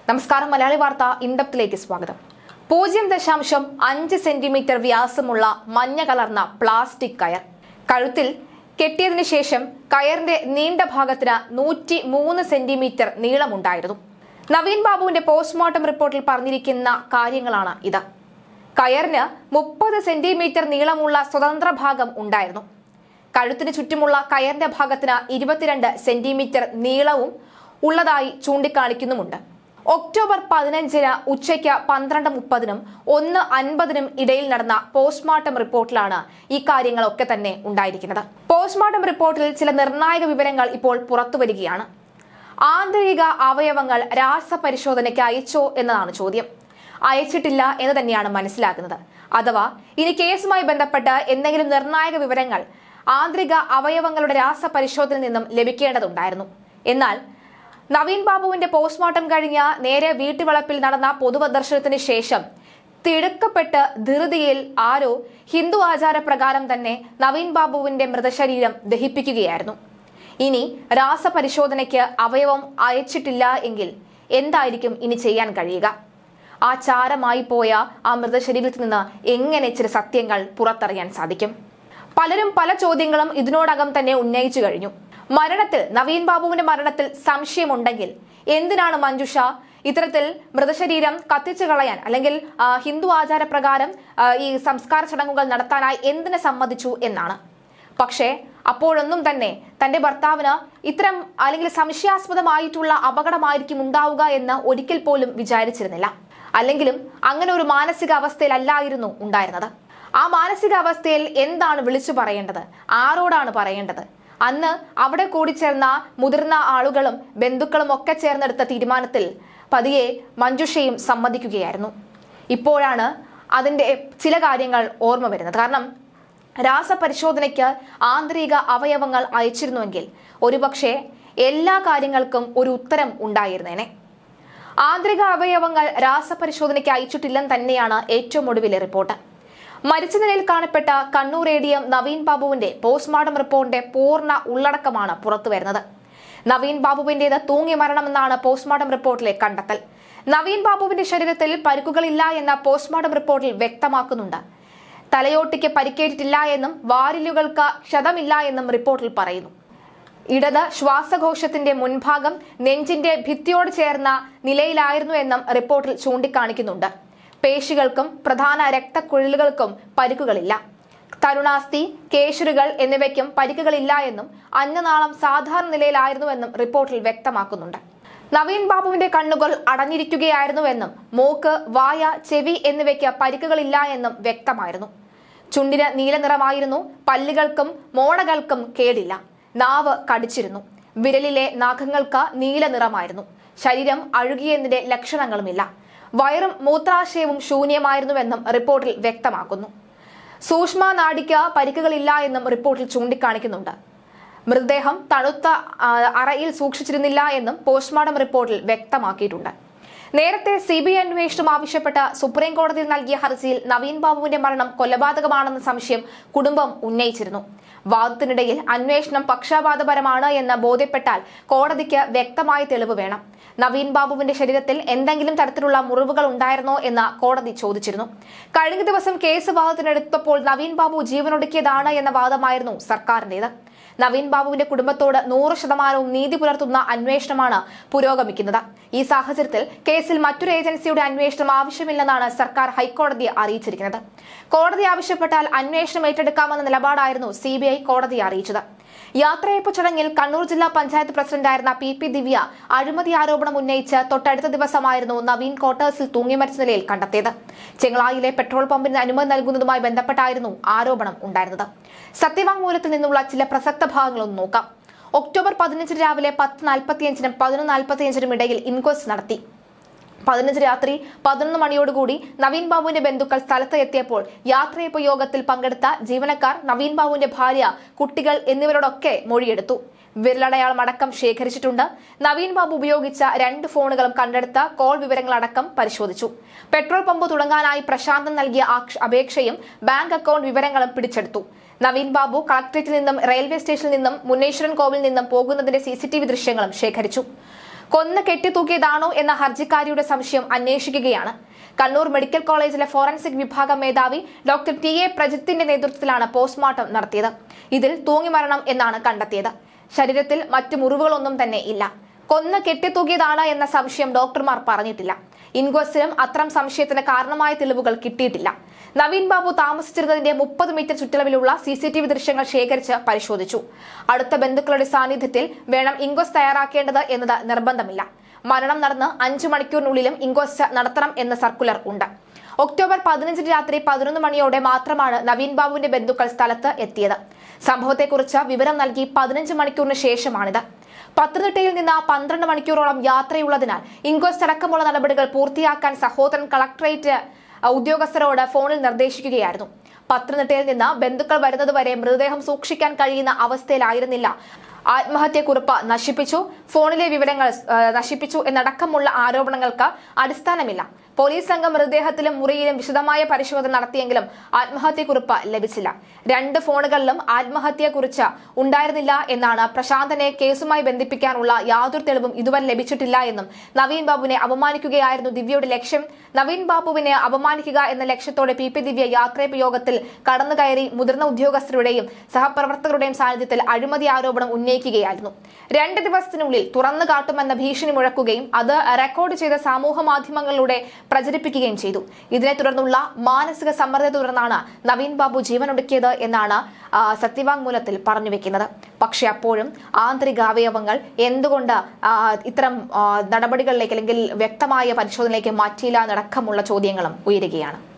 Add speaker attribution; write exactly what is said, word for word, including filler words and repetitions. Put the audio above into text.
Speaker 1: നമസ്കാരം. മലയാളി വാർത്ത ഇൻഡപ്തിലേക്ക് സ്വാഗതം. പൂജ്യം ദശാംശം അഞ്ച് സെന്റിമീറ്റർ വ്യാസമുള്ള മഞ്ഞ കലർന്ന പ്ലാസ്റ്റിക് കയർ കഴുത്തിൽ കെട്ടിയതിനു ശേഷം കയറിന്റെ നീണ്ട ഭാഗത്തിന് നൂറ്റി മൂന്ന് സെന്റിമീറ്റർ നീളമുണ്ടായിരുന്നു. നവീൻ ബാബുവിന്റെ പോസ്റ്റ്മോർട്ടം റിപ്പോർട്ടിൽ പറഞ്ഞിരിക്കുന്ന കാര്യങ്ങളാണ് ഇത്. കയറിന് മുപ്പത് സെന്റിമീറ്റർ നീളമുള്ള സ്വതന്ത്ര ഭാഗം ഉണ്ടായിരുന്നു. കഴുത്തിന് ചുറ്റുമുള്ള കയറിന്റെ ഭാഗത്തിന് ഇരുപത്തിരണ്ട് സെന്റിമീറ്റർ നീളവും ഉള്ളതായി ചൂണ്ടിക്കാണിക്കുന്നുമുണ്ട്. ഒക്ടോബർ പതിനഞ്ചിന് ഉച്ചയ്ക്ക് പന്ത്രണ്ട് മുപ്പതിനും ഒന്ന് അൻപതിനും ഇടയിൽ നടന്ന പോസ്റ്റ്മോർട്ടം റിപ്പോർട്ടിലാണ് ഈ കാര്യങ്ങളൊക്കെ തന്നെ ഉണ്ടായിരിക്കുന്നത്. പോസ്റ്റ്മോർട്ടം റിപ്പോർട്ടിൽ ചില നിർണായക വിവരങ്ങൾ ഇപ്പോൾ പുറത്തുവരികയാണ്. ആന്തരിക അവയവങ്ങൾ രാസപരിശോധനയ്ക്ക് അയച്ചോ എന്നതാണ് ചോദ്യം. അയച്ചിട്ടില്ല എന്ന് തന്നെയാണ് മനസ്സിലാക്കുന്നത്. അഥവാ ഇനി കേസുമായി ബന്ധപ്പെട്ട് എന്തെങ്കിലും നിർണായക വിവരങ്ങൾ ആന്തരിക അവയവങ്ങളുടെ രാസപരിശോധനയിൽ നിന്നും ലഭിക്കേണ്ടതുണ്ടായിരുന്നു. എന്നാൽ നവീൻ ബാബുവിന്റെ പോസ്റ്റ്മോർട്ടം കഴിഞ്ഞ നേരെ വീട്ടുവളപ്പിൽ നടന്ന പൊതുദർശനത്തിന് ശേഷം തിടുക്കപ്പെട്ട് ധൃതിയിൽ ആരോ ഹിന്ദു ആചാരപ്രകാരം തന്നെ നവീൻ ബാബുവിന്റെ മൃതശരീരം ദഹിപ്പിക്കുകയായിരുന്നു. ഇനി രാസപരിശോധനയ്ക്ക് അവയവം അയച്ചിട്ടില്ല എങ്കിൽ എന്തായിരിക്കും ഇനി ചെയ്യാൻ കഴിയുക? ആ ചാരമായി പോയ ആ മൃതശരീരത്തിൽ നിന്ന് എങ്ങനെ ചില സത്യങ്ങൾ പുറത്തറിയാൻ സാധിക്കും? പലരും പല ചോദ്യങ്ങളും ഇതിനോടകം തന്നെ ഉന്നയിച്ചു കഴിഞ്ഞു. മരണത്തിൽ നവീൻ ബാബുവിന്റെ മരണത്തിൽ സംശയമുണ്ടെങ്കിൽ എന്തിനാണ് മഞ്ജുഷ ഇത്തരത്തിൽ മൃതശരീരം കത്തിച്ചു കളയാൻ അല്ലെങ്കിൽ ഹിന്ദു ആചാരപ്രകാരം ഈ സംസ്കാര ചടങ്ങുകൾ നടത്താനായി എന്തിനെ സമ്മതിച്ചു എന്നാണ്. പക്ഷേ അപ്പോഴൊന്നും തന്നെ തന്റെ ഭർത്താവിന് ഇത്തരം അല്ലെങ്കിൽ സംശയാസ്പദമായിട്ടുള്ള അപകടമായിരിക്കും ഉണ്ടാവുക എന്ന് ഒരിക്കൽ പോലും വിചാരിച്ചിരുന്നില്ല. അല്ലെങ്കിലും അങ്ങനെ ഒരു മാനസികാവസ്ഥയിലല്ലായിരുന്നു ഉണ്ടായിരുന്നത്. ആ മാനസികാവസ്ഥയിൽ എന്താണ് വിളിച്ചു പറയേണ്ടത്? ആരോടാണ് പറയേണ്ടത്? അന്ന് അവിടെ കൂടിച്ചേർന്ന മുതിർന്ന ആളുകളും ബന്ധുക്കളും ഒക്കെ ചേർന്നെടുത്ത തീരുമാനത്തിൽ പതിയെ മഞ്ജുഷയും സമ്മതിക്കുകയായിരുന്നു. ഇപ്പോഴാണ് അതിന്റെ ചില കാര്യങ്ങൾ ഓർമ്മ വരുന്നത്. കാരണം രാസപരിശോധനയ്ക്ക് ആന്തരിക അവയവങ്ങൾ അയച്ചിരുന്നുവെങ്കിൽ ഒരുപക്ഷെ എല്ലാ കാര്യങ്ങൾക്കും ഒരു ഉത്തരം ഉണ്ടായിരുന്നേനെ. ആന്തരിക അവയവങ്ങൾ രാസപരിശോധനയ്ക്ക് അയച്ചിട്ടില്ലെന്ന് തന്നെയാണ് ഏറ്റവും ഒടുവിലെ റിപ്പോർട്ട്. മരിച്ച നിലയിൽ കാണപ്പെട്ട Kannur A D M Naveen ബാബുവിന്റെ പോസ്റ്റ്മോർട്ടം റിപ്പോർട്ടിന്റെ പൂർണ്ണ ഉള്ളടക്കമാണ് പുറത്തുവരുന്നത്. നവീൻ ബാബുവിന്റേത് തൂങ്ങി മരണമെന്നാണ് പോസ്റ്റ്മോർട്ടം റിപ്പോർട്ടിലെ കണ്ടെത്തൽ. നവീൻ ബാബുവിന്റെ ശരീരത്തിൽ പരിക്കുകളില്ല എന്ന പോസ്റ്റ്മോർട്ടം റിപ്പോർട്ടിൽ വ്യക്തമാക്കുന്നുണ്ട്. തലയോട്ടിക്ക് പരിക്കേറ്റിട്ടില്ല എന്നും വാരിലുകൾക്ക് ക്ഷതമില്ല എന്നും റിപ്പോർട്ടിൽ പറയുന്നു. ഇടത് ശ്വാസകോശത്തിന്റെ മുൻഭാഗം നെഞ്ചിന്റെ ഭിത്തിയോട് ചേർന്ന നിലയിലായിരുന്നു എന്നും റിപ്പോർട്ടിൽ ചൂണ്ടിക്കാണിക്കുന്നുണ്ട്. പേശികൾക്കും പ്രധാന രക്തക്കുഴലുകൾക്കും പരിക്കുകളില്ല. തരുണാസ്ഥി, കേശുരുകൾ എന്നിവയ്ക്കും പരിക്കുകളില്ല എന്നും അന്നനാളം സാധാരണ നിലയിലായിരുന്നുവെന്നും റിപ്പോർട്ടിൽ വ്യക്തമാക്കുന്നുണ്ട്. നവീൻ ബാബുവിന്റെ കണ്ണുകൾ അടഞ്ഞിരിക്കുകയായിരുന്നുവെന്നും മൂക്ക്, വായ, ചെവി എന്നിവയ്ക്ക് പരിക്കുകളില്ല എന്നും വ്യക്തമായിരുന്നു. ചുണ്ടിന് നീലനിറമായിരുന്നു. പല്ലുകൾക്കും മോണകൾക്കും കേടില്ല. നാവ് കടിച്ചിരുന്നു. വിരലിലെ നഖങ്ങൾക്ക് നീല നിറമായിരുന്നു. ശരീരം അഴുകിയതിന്റെ ലക്ഷണങ്ങളുമില്ല. വയറും മൂത്രാശയവും ശൂന്യമായിരുന്നുവെന്നും റിപ്പോർട്ടിൽ വ്യക്തമാക്കുന്നു. സൂക്ഷ്മ നാഡിക്ക് പരിക്കുകളില്ല എന്നും റിപ്പോർട്ടിൽ ചൂണ്ടിക്കാണിക്കുന്നുണ്ട്. മൃതദേഹം തണുത്ത അറയിൽ സൂക്ഷിച്ചിരുന്നില്ല എന്നും പോസ്റ്റ്മോർട്ടം റിപ്പോർട്ടിൽ വ്യക്തമാക്കിയിട്ടുണ്ട്. നേരത്തെ സി ബി ഐ അന്വേഷണം ആവശ്യപ്പെട്ട സുപ്രീം കോടതിയിൽ നൽകിയ ഹർജിയിൽ നവീൻ ബാബുവിന്റെ മരണം കൊലപാതകമാണെന്ന സംശയം കുടുംബം ഉന്നയിച്ചിരുന്നു. വാദത്തിനിടയിൽ അന്വേഷണം പക്ഷപാതപരമാണ് എന്ന് ബോധ്യപ്പെട്ടാൽ കോടതിക്ക് വ്യക്തമായ തെളിവ് വേണം. നവീൻ ബാബുവിന്റെ ശരീരത്തിൽ എന്തെങ്കിലും തരത്തിലുള്ള മുറിവുകൾ ഉണ്ടായിരുന്നോ എന്ന് കോടതി ചോദിച്ചിരുന്നു. കഴിഞ്ഞ ദിവസം കേസ് വാദത്തിനെടുത്തപ്പോൾ നവീൻ ബാബു ജീവനൊടുക്കിയതാണ് എന്ന വാദമായിരുന്നു സർക്കാരിന്റേത്. നവീൻ ബാബുവിന്റെ കുടുംബത്തോട് നൂറ് ശതമാനവും നീതി പുലർത്തുന്ന അന്വേഷണമാണ് പുരോഗമിക്കുന്നത്. ഈ സാഹചര്യത്തിൽ കേസിൽ മറ്റൊരു ഏജൻസിയുടെ അന്വേഷണം ആവശ്യമില്ലെന്നാണ് സർക്കാർ ഹൈക്കോടതിയെ അറിയിച്ചിരിക്കുന്നത്. കോടതി ആവശ്യപ്പെട്ടാൽ അന്വേഷണം ഏറ്റെടുക്കാമെന്ന നിലപാടായിരുന്നു സി ബി ഐ കോടതിയെ അറിയിച്ചത്. യാത്രയയപ്പ് ചടങ്ങിൽ കണ്ണൂർ ജില്ലാ പഞ്ചായത്ത് പ്രസിഡന്റായിരുന്ന പി പി ദിവ്യ അഴിമതി ആരോപണം ഉന്നയിച്ച് തൊട്ടടുത്ത ദിവസമായിരുന്നു നവീൻ ക്വാർട്ടേഴ്സിൽ തൂങ്ങിമരിച്ച നിലയിൽ കണ്ടെത്തിയത്. ചെങ്ങളായിലെ പെട്രോൾ പമ്പിന് അനുമതി നൽകുന്നതുമായി ബന്ധപ്പെട്ടായിരുന്നു ആരോപണം ഉണ്ടായിരുന്നത്. സത്യവാങ്മൂലത്തിൽ നിന്നുള്ള ചില പ്രസക്ത ഭാഗങ്ങളൊന്നും നോക്കാം. ഒക്ടോബർ പതിനഞ്ചിന് രാവിലെ പത്ത് നാൽപ്പത്തിയഞ്ചിനും പതിനൊന്ന് നാൽപ്പത്തിയഞ്ചിനും ഇടയിൽ ഇൻക്വസ്റ്റ് നടത്തി. പതിനഞ്ച് രാത്രി പതിനൊന്ന് മണിയോടുകൂടി നവീൻ ബാബുവിന്റെ ബന്ധുക്കൾ സ്ഥലത്ത് എത്തിയപ്പോൾ യാത്രയയപ്പ് യോഗത്തിൽ പങ്കെടുത്ത ജീവനക്കാർ, നവീൻ ബാബുവിന്റെ ഭാര്യ, കുട്ടികൾ എന്നിവരോടൊക്കെ മൊഴിയെടുത്തു. വിരലടയാളം അടക്കം ശേഖരിച്ചിട്ടുണ്ട്. നവീൻ ബാബു ഉപയോഗിച്ച രണ്ട് ഫോണുകളും കണ്ടെടുത്ത കോൾ വിവരങ്ങളടക്കം പരിശോധിച്ചു. പെട്രോൾ പമ്പ് തുടങ്ങാനായി പ്രശാന്തൻ നൽകിയ അപേക്ഷയും ബാങ്ക് അക്കൗണ്ട് വിവരങ്ങളും പിടിച്ചെടുത്തു. നവീൻ ബാബു കളക്ടറേറ്റിൽ നിന്നും റെയിൽവേ സ്റ്റേഷനിൽ നിന്നും മുന്നേശ്വരൻ കോവിൽ നിന്നും പോകുന്നതിന്റെ സി സി ടി വി ദൃശ്യങ്ങളും ശേഖരിച്ചു. കൊന്ന് കെട്ടിത്തൂക്കിയതാണോ എന്ന ഹർജിക്കാരിയുടെ സംശയം അന്വേഷിക്കുകയാണ്. കണ്ണൂർ മെഡിക്കൽ കോളേജിലെ ഫോറൻസിക് വിഭാഗം മേധാവി ഡോക്ടർ ടി എ പ്രജിത്തിന്റെ നേതൃത്വത്തിലാണ് പോസ്റ്റ്മോർട്ടം നടത്തിയത്. ഇതിൽ തൂങ്ങിമരണം എന്നാണ് കണ്ടെത്തിയത്. ശരീരത്തിൽ മറ്റു മുറിവുകളൊന്നും തന്നെ ഇല്ല. കൊന്ന് കെട്ടിത്തൂക്കിയതാണ് എന്ന സംശയം ഡോക്ടർമാർ പറഞ്ഞിട്ടില്ല. ഇൻക്വസ്റ്റിലും അത്തരം സംശയത്തിന് കാരണമായ തെളിവുകൾ കിട്ടിയിട്ടില്ല. നവീൻ ബാബു താമസിച്ചിരുന്നതിന്റെ മുപ്പത് മീറ്റർ ചുറ്റളവിലുള്ള സി സി ടി വി ദൃശ്യങ്ങൾ ശേഖരിച്ച് പരിശോധിച്ചു. അടുത്ത ബന്ധുക്കളുടെ സാന്നിധ്യത്തിൽ വേണം ഇൻക്വസ്റ്റ് തയ്യാറാക്കേണ്ടത് എന്നത് നിർബന്ധമില്ല. മരണം നടന്ന് അഞ്ചു മണിക്കൂറിനുള്ളിലും ഇൻക്വസ്റ്റ് നടത്തണം എന്ന സർക്കുലർ ഉണ്ട്. ഒക്ടോബർ പതിനഞ്ചിന് രാത്രി പതിനൊന്ന് മണിയോടെ മാത്രമാണ് നവീൻ ബാബുവിന്റെ ബന്ധുക്കൾ സ്ഥലത്ത് എത്തിയത്. സംഭവത്തെക്കുറിച്ച് വിവരം നൽകി പതിനഞ്ച് മണിക്കൂറിന് ശേഷമാണിത്. പത്തനംതിട്ടയിൽ നിന്ന് പന്ത്രണ്ട് മണിക്കൂറോളം യാത്രയുള്ളതിനാൽ ഇൻക്വസ്റ്റ് അടക്കമുള്ള നടപടികൾ പൂർത്തിയാക്കാൻ സഹോദരൻ കളക്ടറേറ്റ് ഉദ്യോഗസ്ഥരോട് ഫോണിൽ നിർദ്ദേശിക്കുകയായിരുന്നു. പത്തനംതിട്ടയിൽ നിന്ന് ബന്ധുക്കൾ വരുന്നതുവരെ മൃതദേഹം സൂക്ഷിക്കാൻ കഴിയുന്ന അവസ്ഥയിലായിരുന്നില്ല. ആത്മഹത്യക്കുറിപ്പ് നശിപ്പിച്ചു, ഫോണിലെ വിവരങ്ങൾ നശിപ്പിച്ചു എന്നടക്കമുള്ള ആരോപണങ്ങൾക്ക് അടിസ്ഥാനമില്ല. പോലീസ് സംഘം മൃതദേഹത്തിലും മുറിയിലും വിശദമായ പരിശോധന നടത്തിയെങ്കിലും ആത്മഹത്യക്കുറിപ്പ് ലഭിച്ചില്ല. രണ്ട് ഫോണുകളിലും ആത്മഹത്യയെക്കുറിച്ച് ഉണ്ടായിരുന്നില്ല എന്നാണ്. പ്രശാന്തനെ കേസുമായി ബന്ധിപ്പിക്കാനുള്ള യാതൊരു തെളിവും ഇതുവരെ ലഭിച്ചിട്ടില്ല എന്നും നവീൻ ബാബുവിനെ അപമാനിക്കുകയായിരുന്നു ദിവ്യയുടെ ലക്ഷ്യം. നവീൻ ബാബുവിനെ അപമാനിക്കുക എന്ന ലക്ഷ്യത്തോടെ പി പി ദിവ്യ യാത്രയപ്പ് യോഗത്തിൽ കടന്നുകയറി മുതിർന്ന ഉദ്യോഗസ്ഥരുടെയും സഹപ്രവർത്തകരുടെയും സാന്നിധ്യത്തിൽ അഴിമതി ആരോപണം ഉന്നയിക്കുകയായിരുന്നു. രണ്ട് ദിവസത്തിനുള്ളിൽ തുറന്നു കാട്ടുമെന്ന ഭീഷണി മുഴക്കുകയും അത് റെക്കോർഡ് ചെയ്ത സമൂഹ മാധ്യമങ്ങളിലൂടെ പ്രചരിപ്പിക്കുകയും ചെയ്തു. ഇതിനെ തുടർന്നുള്ള മാനസിക സമ്മർദ്ദത്തെ തുടർന്നാണ് നവീൻ ബാബു ജീവനൊടുക്കിയത് എന്നാണ് സത്യവാങ്മൂലത്തിൽ പറഞ്ഞു വെക്കുന്നത്. പക്ഷെ അപ്പോഴും ആന്തരിക അവയവങ്ങൾ എന്തുകൊണ്ട് ഇത്തരം നടപടികളിലേക്ക് അല്ലെങ്കിൽ വ്യക്തമായ പരിശോധനയിലേക്ക് മാറ്റിയില്ല എന്നടക്കമുള്ള ചോദ്യങ്ങളും ഉയരുകയാണ്.